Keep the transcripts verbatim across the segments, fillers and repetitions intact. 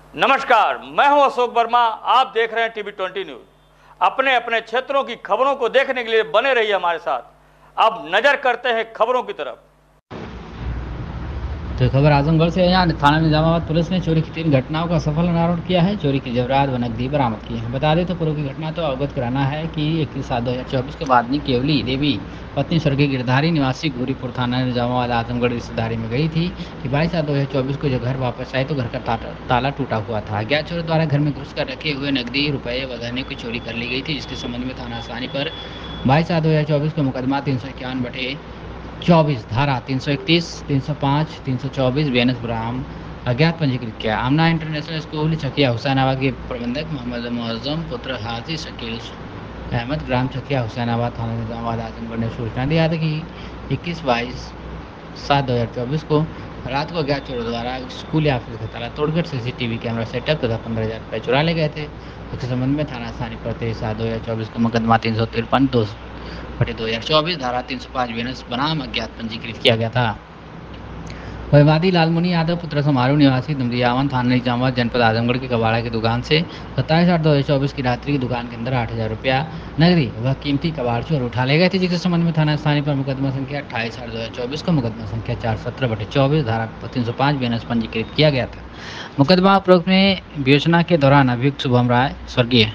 नमस्कार, मैं हूं अशोक वर्मा। आप देख रहे हैं टीवी ट्वेंटी न्यूज। अपने अपने क्षेत्रों की खबरों को देखने के लिए बने रहिए हमारे साथ। अब नजर करते हैं खबरों की तरफ। तो खबर आजमगढ़ से है। यहाँ थाना निजामाबाद पुलिस ने चोरी की तीन घटनाओं का सफल अनावरण किया है। चोरी के जेवरात व नकदी बरामद किए हैं। बता दें तो पूर्व की घटना तो अवगत कराना है कि इक्कीस सात दो हज़ार चौबीस के बाद केवली देवी पत्नी स्वर्गीय गिरधारी निवासी घूरीपुर थाना निजामाबाद आजमगढ़ रिश्तेदारी में गई थी कि बाईस सात दो हज़ार चौबीस को जब घर वापस आए तो घर का ताला, ताला टूटा हुआ था। अज्ञात चोरों द्वारा घर में घुसकर रखे हुए नकदी रुपये व गहने की चोरी कर ली गई थी, जिसके संबंध में थाना आसानी पर बाईस सात दो हज़ार चौबीस को मुकदमा तीन सौ इक्यावन बटे चौबीस धारा तीन सौ इकतीस तीन सौ पाँच तीन सौ चौबीस बेनस ब्राह्म अज्ञात पंजीकृत किया। आमना इंटरनेशनल स्कूल चकिया हुसैनाबाद के प्रबंधक मोहम्मद मुअज्जम पुत्र हाजी शकील अहमद ग्राम चकिया हुसैनाबाद थाना निजामाबाद आजमगढ़ ने सूचना दिया था कि इक्कीस बाईस सात दो हज़ार चौबीस को रात को अज्ञात चोरों द्वारा स्कूल या ऑफिस का ताला तोड़कर सीसीटीवी कैमरा सेटअप तथा पंद्रह हज़ार रुपये चुरा ले गए थे। इसके संबंध में थाना आसानी पर तेईस सात दो हज़ार चौबीस को मुकदमा तीन सौ तिरपन दो बटे दो हज़ार चौबीस धारा तीन सौ पाँच बेनस बनाम अज्ञात पंजीकृत किया गया था। वहीवादी लालमुनि यादव पुत्र समारोह निवासी दमदियावन थाना निजामाबाद जनपद आजमगढ़ के कबाड़ा की दुकान से सत्ताईस आठ दो हज़ार चौबीस की रात्रि की दुकान के अंदर आठ हज़ार रुपया नगदी व कीमती कबाड़ चोर उठा ले गए थे, जिसके संबंध में थाना स्थानीय पर मुकदमा संख्या अट्ठाईस आठ दो हज़ार चौबीस को मुकदमा संख्या चार सत्रह बटे चौबीस धारा तीन सौ पाँच बेनस पंजीकृत किया गया था। मुकदमा उपरोक्त में विवेचना के दौरान अभियुक्त शुभम राय स्वर्गीय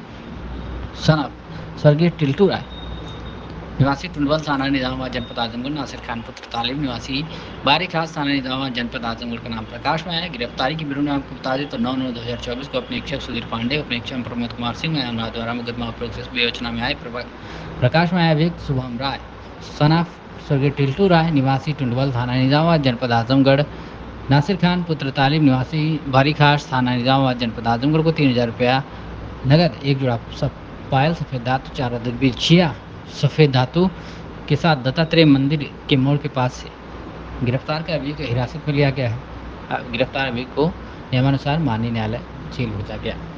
सन स्वर्गीय टिल्टू राय निवासी टुंडवल थाना निजामाबाद जनपद आजमगढ़, नासिर खान पुत्र तालिब निवासी बारी खास थाना निजामाबाद जनपद आजमगढ़ का नाम प्रकाश में आया। गिरफ्तारी की ब्यूरो ने आपको बता दें तो नौ नौ दो हज़ार चौबीस को अपने इच्छक सुधीर पांडे अपने इच्छक प्रमोद कुमार सिंह नाम द्वारा मुकदमा उपरोक्त विवेचना में आए। प्रकाश में आया अभियुक्त शुभम राय सनाफ स्वर्गीय टिल्टू राय निवासी टुंडवल थाना निजामाबाद जनपद आजमगढ़, नासिर खान पुत्र तालिब निवासी बारी खास थाना निजामाबाद जनपद आजमगढ़ को तीन हज़ार रुपया नगद, एक जोड़ा सब पायल सफेद धातु चार छिया सफ़ेद धातु के साथ दत्तात्रेय मंदिर के मोड़ के पास से गिरफ्तार कर अभियुक्त को हिरासत में लिया गया है। गिरफ्तार अभियुक्त को नियमानुसार माननीय न्यायालय जेल भेजा गया।